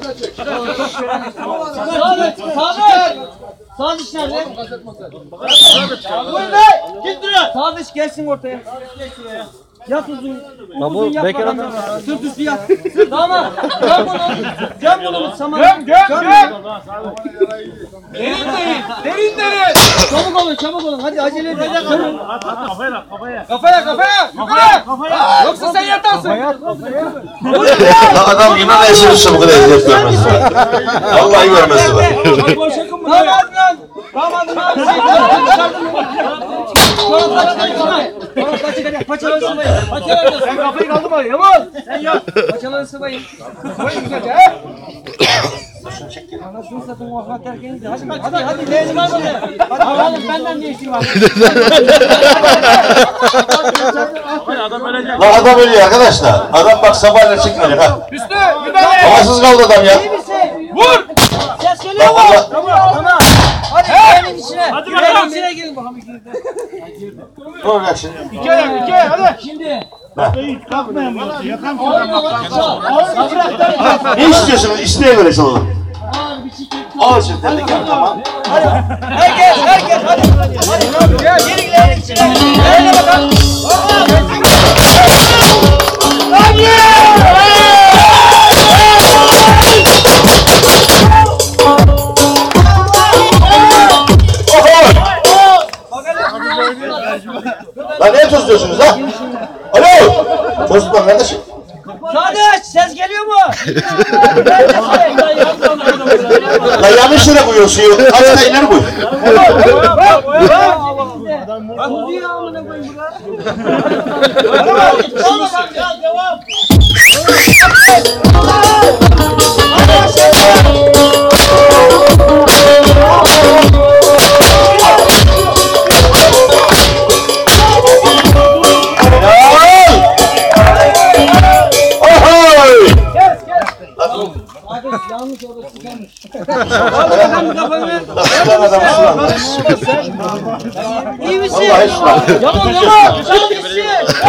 Sadıç nerede? Buyur be! Kim duruyor? Sadıç gelsin ortaya. Yat uzun. Uzun yat bakalım. Sırt üstü yat. Tamam. Göm bunu. Saman. Göm. Derin. Çabuk olun. Hadi acele edin. Kafaya. Yukarı. Yoksa sen yatarsın. Adam inan eşirse bu kadar eziyet görmez. Vallahi görmez. Tamam lan. Paçaları sıvayın. Sen kafayı kaldırma Yaman. Sen yat. Paçaları sıvayın. Sıvayın güzelce he. Anasını satın o ahlat erkeğiniz de. Hadi leğeni var mı? Hadi oğlum benden ne işin var? Lan adam ölüyor arkadaşlar. Adam bak sabahla çıkmayacak ha. Üstü müdahale. Havasız kaldı adam ya. Vur. Ses geliyor mu? Tamam. Hadi leğenin içine. Hadi bakalım. İçine girin bakalım. Ne olacak şimdi? İki ayak hadi. Şimdi. Kalkmayın burası. Yakan Ne istiyorsunuz? İsteğe göre çalalım. Al şimdi terlik yap tamam. Herkes hadi. Hadi. Ya gelin leğenin içine. Leğene bakalım. Hadi. Lan neye tozluyorsunuz ha? Alo! Tozluklar kardeşim. Sadıç ses geliyor mu? Lan yanlış yere koyuyorsun suyu. Azıcık ileri koy. Devam. Yanlış orada sıkamış. Allah'ım kafanı. İyi misin? Yaman. Çabuk gitsin.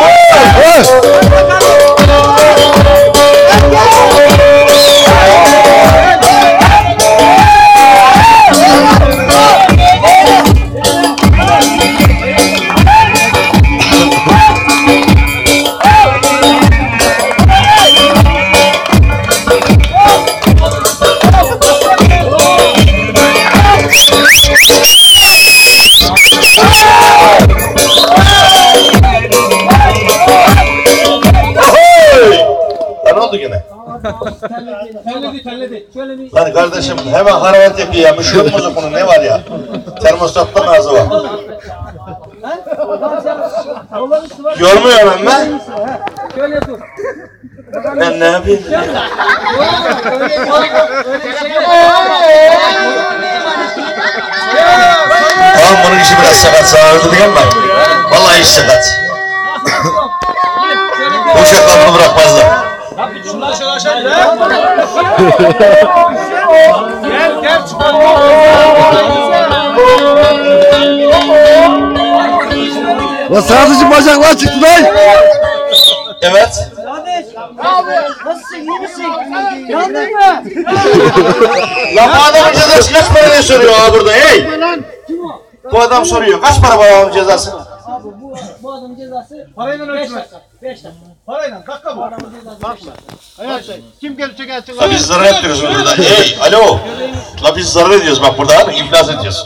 Ne oldu gene? Terledi. Şöyle bir... Lan kardeşim hemen hararet yapıyor ya. Müşkül bozuk bunun ne var ya? Termostattan ağzı var. Yormuyorum ben. Şöyle dur. Ben ne yapayım? Oğlum bunun işi biraz sakat sağırdı değil mi? Vallahi iş sakat. Bu şakalını bırakmazlar. Şundan şöyle aşağı Gel Lan sadece bacaklar çıktı lan. Evet. Abi nasılsın iyi misin? Yandın mı? Lan bu adamın cezası kaç para diye soruyor abi burada hey. Bu adam soruyor kaç para bu adamın cezası? Abi bu adamın cezası Parayla ölçmez. 5 dakika. Parayla dakika bu. Hayat kim gelecek La biz zarar ediyoruz burada. Hey alo. La biz zarar ediyoruz bak burada iflas ediyoruz.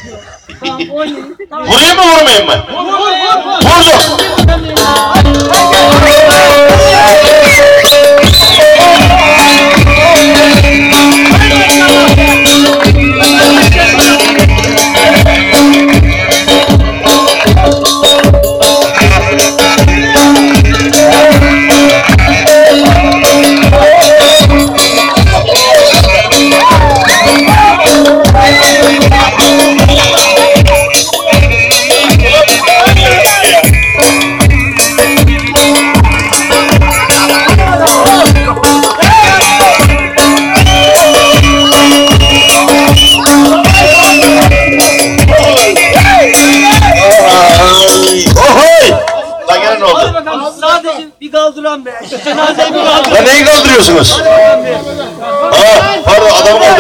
Vurayım mı vurmayayım mı? Vurdum. Sadece bir kaldıran be. Cenazeyi bir kaldıran. Ya neyi kaldırıyorsunuz? Ha?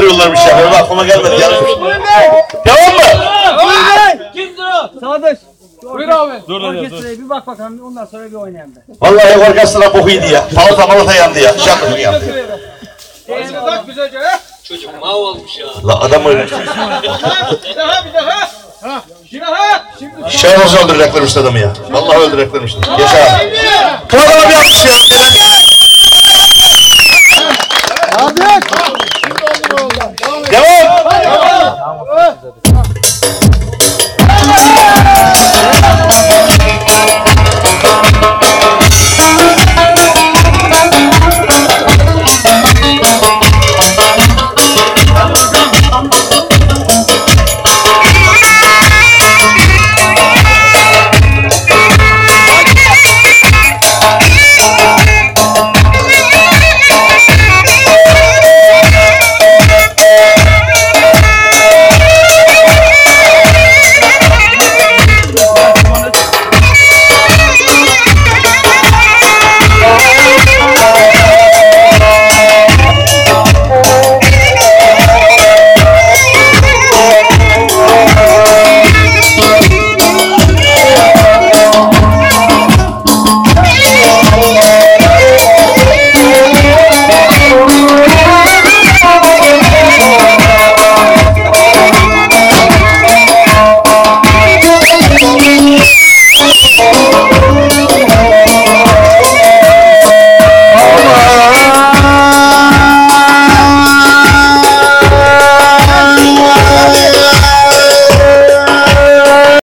veriyorlarmış ya. Benim aklıma gelmedi. Yanlış. Devam mı? Kimdir o? Sadıç. Buyur abi. Orkestraya bir bak bakalım ondan sonra bir oynayalım be. Vallahi orkestra bokuydu ya. Malata yandı ya. Şarkı ya. Bak güzelce ha. Çocuk mav olmuş ya. La adam öyle. Bir daha. Şimdi Şahımızı öldüreceklermiş adamı ya. Vallahi öldüreceklermiş. Yaşa abi. Bu adam yapmış ya.